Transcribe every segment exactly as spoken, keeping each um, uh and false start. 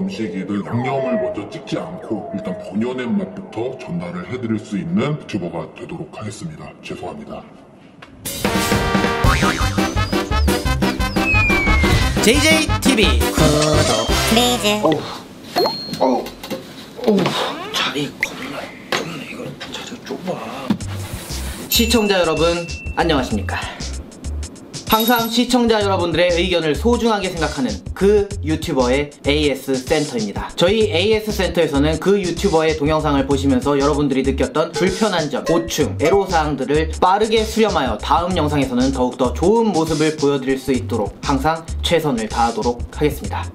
음식이든 양념을 먼저 찍지 않고 일단 본연의 맛부터 전달을 해드릴 수 있는 유튜버가 되도록 하겠습니다. 죄송합니다. 제이제이티비 구독 플리즈. 어우 어우 어우 자리 겁나 좁네. 이거 자리가 좁아. 시청자 여러분 안녕하십니까. 항상 시청자 여러분들의 의견을 소중하게 생각하는 그 유튜버의 에이에스 센터입니다. 저희 에이에스 센터에서는 그 유튜버의 동영상을 보시면서 여러분들이 느꼈던 불편한 점, 고충, 애로사항들을 빠르게 수렴하여 다음 영상에서는 더욱더 좋은 모습을 보여드릴 수 있도록 항상 최선을 다하도록 하겠습니다.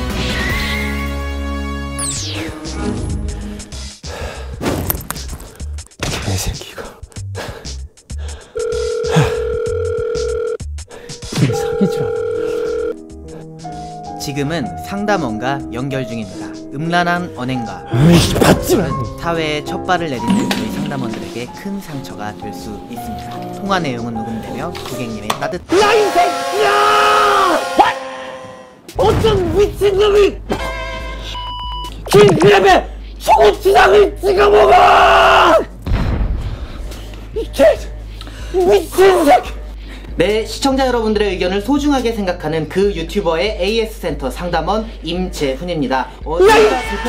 개새끼가 사기질 않아. 지금은 상담원과 연결 중입니다. 음란한 언행과 으이씨 받지 마. 사회에 첫 발을 내딛는 저희 상담원들에게 큰 상처가 될 수 있습니다. 통화 내용은 녹음되며 고객님의 따뜻 야 이 새끼야! 어떤 미친놈이 킹크랩에 초고추장을 찍어먹어! 이 개 미친 새끼! 네, 시청자 여러분들의 의견을 소중하게 생각하는 그 유튜버의 에이에스 센터 상담원 임재훈입니다. 어, 야, 이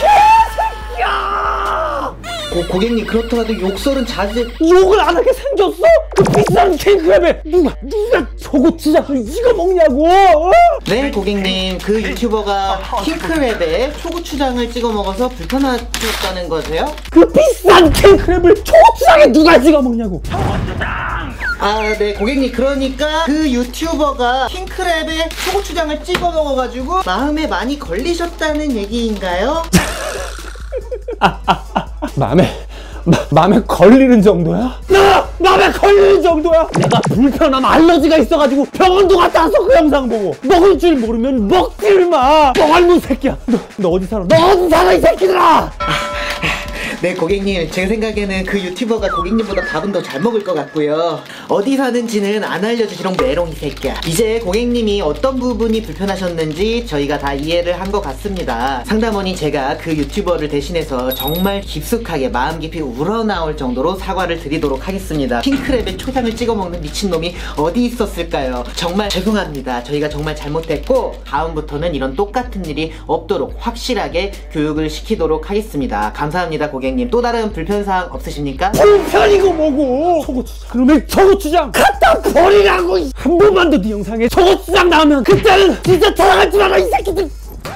개새끼야! 고, 고객님 그렇더라도 욕설은 자제. 욕을 안 하게 생겼어? 그 비싼 킹크랩에 누가 누가 초고추장을 찍어 먹냐고? 어? 네, 고객님 그 유튜버가 킹크랩에 초고추장을 찍어 먹어서 불편하셨다는 거세요? 그 비싼 킹크랩을 초고추장에 누가 찍어 먹냐고? 아, 네, 고객님 그러니까 그 유튜버가 킹크랩에 초고추장을 찍어 먹어가지고 마음에 많이 걸리셨다는 얘기인가요? 아, 아, 아, 마음에 마, 마음에 걸리는 정도야? 나 마음에 걸리는 정도야? 내가 불편함 알러지가 있어가지고 병원도 갔다 왔어. 그 영상 보고 먹을 줄 모르면 먹지 마. 멍할문 새끼야. 너, 너 어디 살아? 너 어디 살아 이 새끼들아? 네, 고객님 제 생각에는 그 유튜버가 고객님보다 밥은 더 잘 먹을 것 같고요. 어디 사는지는 안 알려주시롱 메롱이 새끼야. 이제 고객님이 어떤 부분이 불편하셨는지 저희가 다 이해를 한 것 같습니다. 상담원이 제가 그 유튜버를 대신해서 정말 깊숙하게 마음 깊이 우러나올 정도로 사과를 드리도록 하겠습니다. 킹크랩에 초장을 찍어 먹는 미친놈이 어디 있었을까요? 정말 죄송합니다. 저희가 정말 잘못했고 다음부터는 이런 똑같은 일이 없도록 확실하게 교육을 시키도록 하겠습니다. 감사합니다, 고객님. 또 다른 불편사항 없으십니까? 불편이고 뭐고. 초고추장 그러면 초고추장 갖다 버리라고. 한 번만 더 네 영상에 초고추장 나오면 그때는 진짜 돌아가지 마라 이 새끼들.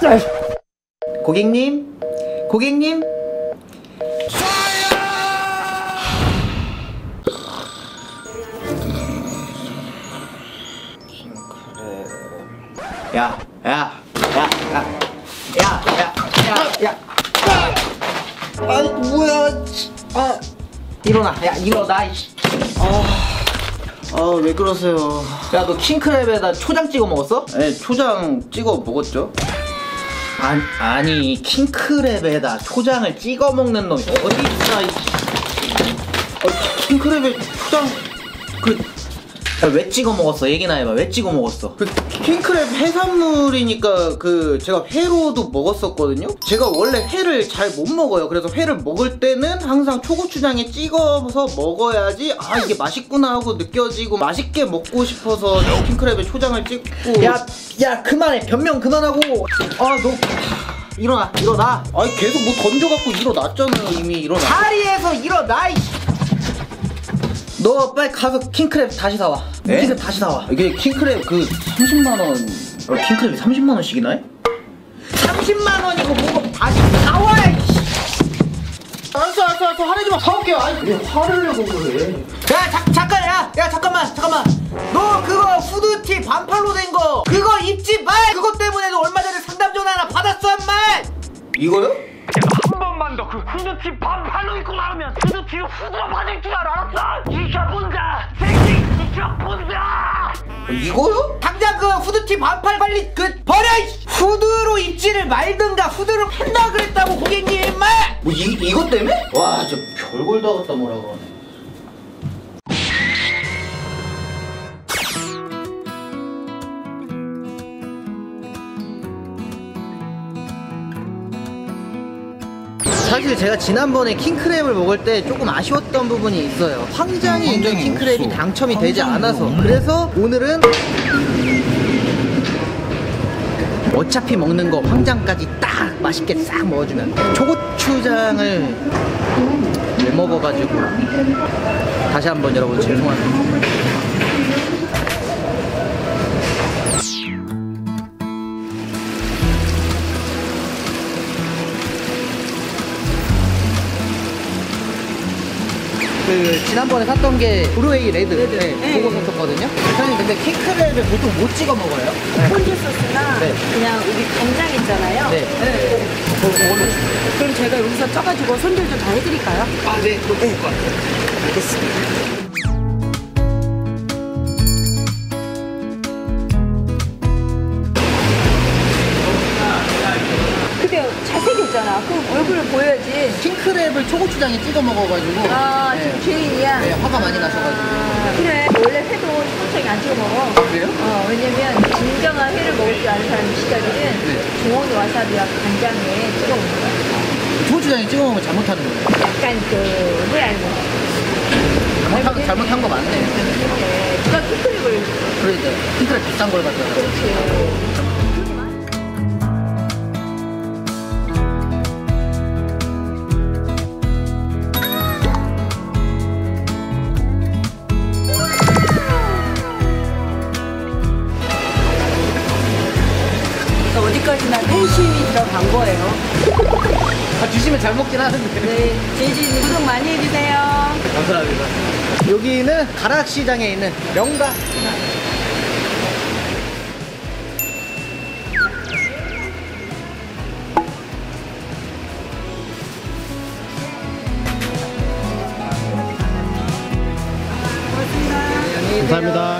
고객님? 고객님? 야, 야, 야, 야, 야, 야, 야, 야. 아니 뭐야? 아 일어나, 야 일어나. 아, 아 왜 그러세요? 야 너 킹크랩에다 초장 찍어 먹었어? 네, 초장 찍어 먹었죠. 아니, 아니 킹크랩에다 초장을 찍어 먹는 놈이 어디 있어? 어, 킹크랩에 초장 그 왜 찍어 먹었어? 얘기나 해봐. 왜 찍어 먹었어? 그 킹크랩 해산물이니까 그 제가 회로도 먹었었거든요. 제가 원래 회를 잘 못 먹어요. 그래서 회를 먹을 때는 항상 초고추장에 찍어서 먹어야지 아 이게 맛있구나 하고 느껴지고 맛있게 먹고 싶어서 킹크랩에 초장을 찍고. 야, 야 그만해. 변명 그만하고. 아 너 일어나, 일어나. 아니 계속 뭐 던져갖고 일어났잖아요. 이미 일어나. 자리에서 일어나. 너 빨리 가서 킹크랩 다시 사와. 네? 킹크랩 다시 사와. 이게 킹크랩 그 삼십만 원. 어, 킹크랩이 삼십만 원씩이나 해? 삼십만 원이고 뭐고 다시 사와. 알았어, 알았어, 알았어. 화내지 마. 사올게요. 아니 왜 화를 내고 그래? 야, 자, 잠깐, 야, 야, 잠깐만, 잠깐만. 너 그거 후드티 반팔로 된 거 그거 입지 말. 그것 때문에도 얼마 전에 상담 전화 하나 받았어, 한 말. 이거요? 한 번만 더 그 후드티 반팔로 입고 나오면 후드티로 후드로 맞을 줄 알았어! 이겨본다! 새끼 이겨본다! 이거요? 당장 그 후드티 반팔 빨리 그 버려! 후드로 입지를 말든가 후드로 팬다 그랬다고 고객님 임마! 뭐 이, 이것 때문에? 와 저 별걸 다 갖다 뭐라 그러네. 사실 제가 지난번에 킹크랩을 먹을 때 조금 아쉬웠던 부분이 있어요. 황장이 있는 킹크랩이 당첨이 되지 않아서. 그래서 오늘은 어차피 먹는 거 황장까지 딱 맛있게 싹 먹어주면 초고추장을 못 먹어가지고 다시 한번 여러분 죄송합니다. 그 지난번에 샀던 게 브루웨이 레드, 레드. 네, 네. 그거 샀었거든요. 사장님 근데 킹크랩을 보통 못 찍어 먹어요? 폰즈 소스나 네. 그냥 우리 간장 있잖아요. 네. 네. 그걸로 그럼 제가 여기서 쪄가지고 손질도 다 해드릴까요? 아, 네, 그거 좋을 것 같아요. 알겠습니다. 근데 잘생겼잖아. 그럼 얼굴을 보여야지. 킹크랩을 초고추장에 찍어 먹어가지고 아, 네. 지금 죄인이야? 네, 화가 많이 나셔가지고. 아, 그래. 원래 회도 초고추장에 안 찍어 먹어. 그래요? 어, 왜냐면 진정한 회를 먹을 줄 아는 사람 시절에는 네. 중원이 와사비와 간장에 찍어 먹는 거야. 초고추장에 찍어 먹으면 잘못하는 거예요. 약간 그, 뭐야, 이거. 잘못한, 잘못한 거 맞네. 네. 누가 킹크랩을. 그래, 이제 킹크랩 비싼 걸 갖다가. 그렇지. 어디까지나 팬심이 들어간 거예요. 아, 주시면 잘 먹긴 하는데. 네, 제이지님 구독 많이 해주세요. 감사합니다. 여기는 가락시장에 있는 명가. 감사합니다.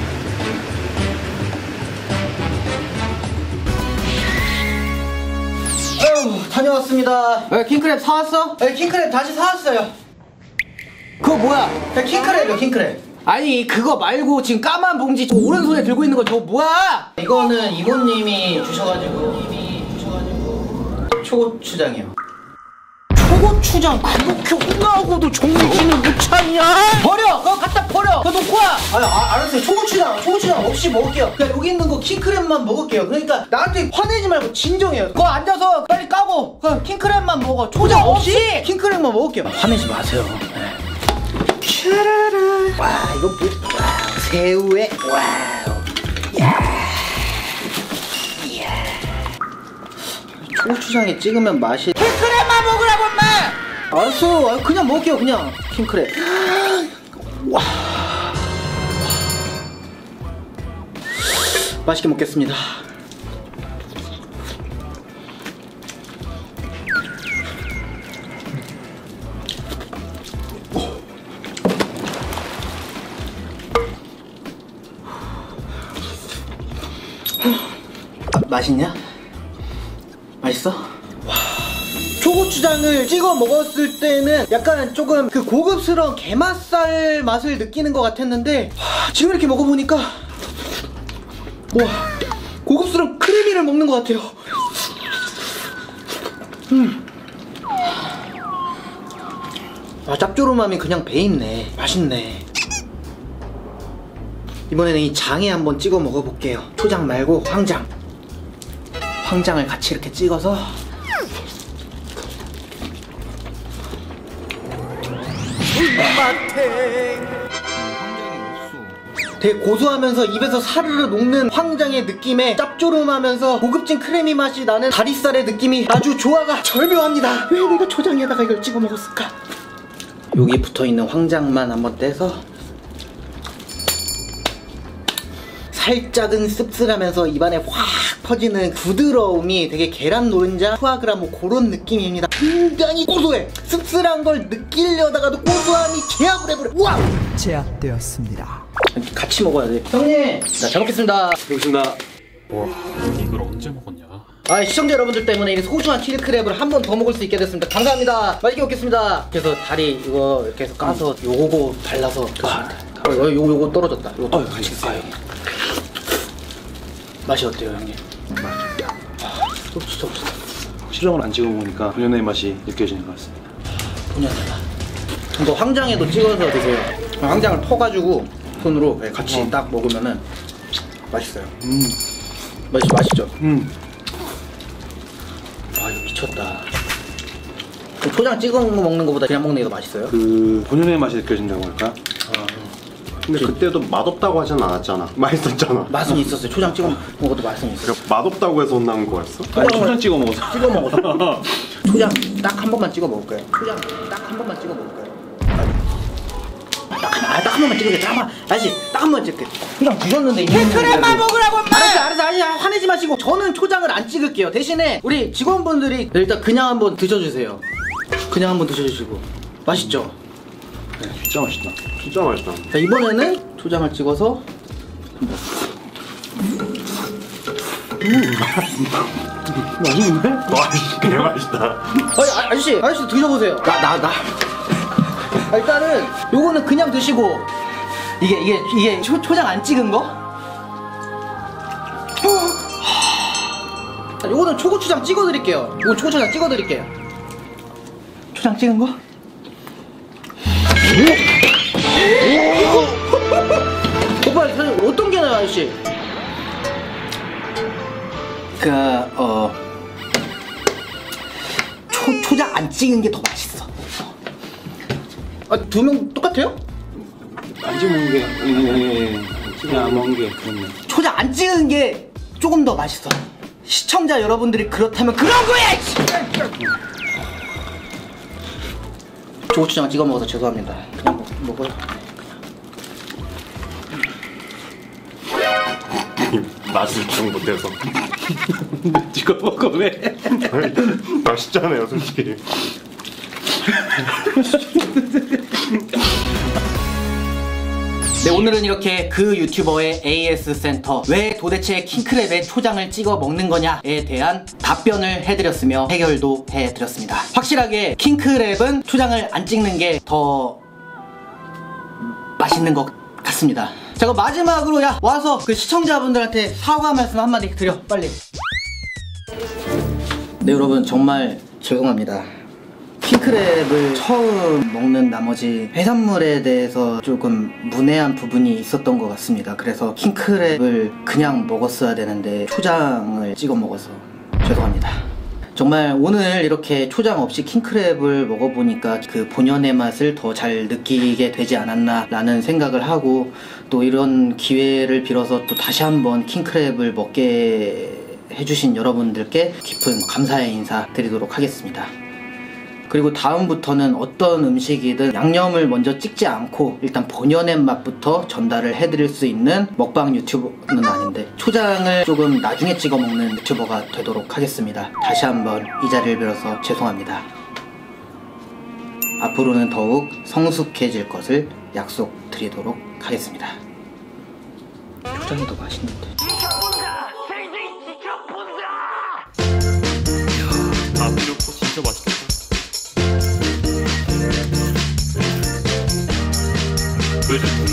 아유, 다녀왔습니다. 에, 킹크랩 사왔어? 에, 킹크랩 다시 사왔어요. 그거 뭐야? 야, 킹크랩이야, 킹크랩. 아니, 그거 말고 지금 까만 봉지 저 오른손에 들고 있는 거 저거 뭐야? 이거는 이모님이 주셔가지고, 님이 주셔가지고, 초고추장이요. 초고추장 그렇게 혼나고도 정신을 못 차리냐? 버려! 그거 갖다 버려! 그거 놓고 와! 아, 아 알았어요. 초고추장, 초고추장 없이 먹을게요. 그냥 여기 있는 거 킹크랩만 먹을게요. 그러니까 나한테 화내지 말고 진정해요. 그거 앉아서 빨리 까고 그 킹크랩만 먹어. 초장 없이 킹크랩만 먹을게요. 화내지 마세요. 샤라라. 와, 이거 뭐, 와우, 새우에, 와우. 야. 이야. 초고추장에 찍으면 맛이. 킹크랩만 먹으라고, 엄마! 알았어. 아, 그냥 먹을게요, 그냥. 킹크랩. 와. 맛있게 먹겠습니다. 맛있냐? 맛있어? 와. 초고추장을 찍어 먹었을 때는 약간 조금 그 고급스러운 게맛살 맛을 느끼는 것 같았는데 와, 지금 이렇게 먹어보니까 와, 고급스러운 크래미를 먹는 것 같아요. 음. 아, 짭조름함이 그냥 배있네. 맛있네. 이번에는 이 장에 한번 찍어 먹어볼게요. 초장 말고 황장. 황장을 같이 이렇게 찍어서 되게 고소하면서 입에서 사르르 녹는 황장의 느낌에 짭조름하면서 고급진 크래미 맛이 나는 다리살의 느낌이 아주 조화가 절묘합니다. 왜 내가 초장에다가 이걸 찍어 먹었을까? 여기 붙어있는 황장만 한번 떼서 살짝은 씁쓸하면서 입안에 확 퍼지는 부드러움이 되게 계란 노른자, 푸아그라 뭐 그런 느낌입니다. 굉장히 고소해. 씁쓸한 걸 느끼려다가도 고소함이 제압을 해버려. 우와! 제압되었습니다. 같이 먹어야 돼. 형님, 자, 잘 먹겠습니다. 여기습니다. 와, 이걸 언제 먹었냐? 아, 시청자 여러분들 때문에 이 소중한 킬크랩을 한 번 더 먹을 수 있게 됐습니다. 감사합니다. 맛있게 먹겠습니다. 그래서 다리 이거 이렇게 해서 까서 요거 발라서 아, 어, 요거 요거 떨어졌다. 요거 어, 같이 까요. 맛이 어때요, 형님? 맛있다. 아, 진짜 맛있다. 초장을 안 찍어 먹으니까 본연의 맛이 느껴지는 것 같습니다. 본연의 맛. 이거 황장에도 찍어서 드세요. 황장을 퍼가지고 손으로 같이 어. 딱 먹으면은 맛있어요. 음, 맛있 맛있죠. 음. 아 이거 미쳤다. 그 초장 찍어 먹는 것보다 그냥 먹는 게 더 맛있어요? 그 본연의 맛이 느껴진다고 할까? 근데 그때도 맛없다고 하진 않았잖아. 맛있었잖아. 맛은 있었어요. 초장 찍어 먹은 것도 맛은 있어요. 그러니까 맛없다고 해서 혼나는 거였어? 아니 초장 찍어 먹어서. 찍어 먹었어. 초장 딱 한 번만 찍어 먹을 거예요. 초장 딱 한 번만 찍어 먹을 거예요. 딱 한 번만 찍을게. 딱 한 번. 아저씨 딱 한 번만 찍을게. 초장 드셨는데 캔크랩만 먹으라고 엄마. 알았어 알았어 아저씨 화내지 마시고 저는 초장을 안 찍을게요. 대신에 우리 직원분들이 일단 그냥 한번 드셔주세요. 그냥 한번 드셔주시고 맛있죠? 네, 진짜 맛있다. 진짜 맛있다. 자 이번에는 초장을 찍어서 맛있는데? 와, 개 맛있다. 아니, 아, 아저씨 아저씨 드셔보세요. 나 나 나. 아, 일단은 요거는 그냥 드시고 이게 이게 이게 초, 초장 안 찍은 거? 자, 요거는 초고추장 찍어드릴게요. 요거 초고추장 찍어드릴게요. 초장 찍은 거? 오빠 사실 어떤 게 나요 아저씨? 그 어 초, 초장 안 찍은 게 더 맛있어. 아, 두 명 똑같아요? 안 찍어 먹는 게, 예, 예, 찍어 안 먹는 게 그렇네. 초장 안 찍은 게 조금 더 맛있어. 시청자 여러분들이 그렇다면 그런 거야! 초고추장 찍어 먹어서 죄송합니다. 그냥 먹, 먹어요. 맛을 좀 못해서. 찍어 먹어 왜? 맛있잖아요, 솔직히. 네, 오늘은 이렇게 그 유튜버의 에이에스 센터 왜 도대체 킹크랩에 초장을 찍어 먹는 거냐에 대한 답변을 해드렸으며 해결도 해드렸습니다. 확실하게 킹크랩은 초장을 안 찍는 게 더 맛있는 것 같습니다. 자, 그럼 마지막으로 야 와서 그 시청자분들한테 사과 말씀 한마디 드려 빨리. 네, 여러분 정말 죄송합니다. 킹크랩을 처음 먹는 나머지 해산물에 대해서 조금 문외한 부분이 있었던 것 같습니다. 그래서 킹크랩을 그냥 먹었어야 되는데 초장을 찍어 먹어서 죄송합니다. 정말 오늘 이렇게 초장 없이 킹크랩을 먹어보니까 그 본연의 맛을 더 잘 느끼게 되지 않았나 라는 생각을 하고, 또 이런 기회를 빌어서 또 다시 한번 킹크랩을 먹게 해주신 여러분들께 깊은 감사의 인사 드리도록 하겠습니다. 그리고 다음부터는 어떤 음식이든 양념을 먼저 찍지 않고 일단 본연의 맛부터 전달을 해드릴 수 있는 먹방 유튜버는 아닌데 초장을 조금 나중에 찍어 먹는 유튜버가 되도록 하겠습니다. 다시 한번 이 자리를 빌어서 죄송합니다. 앞으로는 더욱 성숙해질 것을 약속드리도록 하겠습니다. 초장이 더 맛있는데. 지켜본다! 생생 지켜본다! 다 필요 없고 진짜 맛있겠다. 왜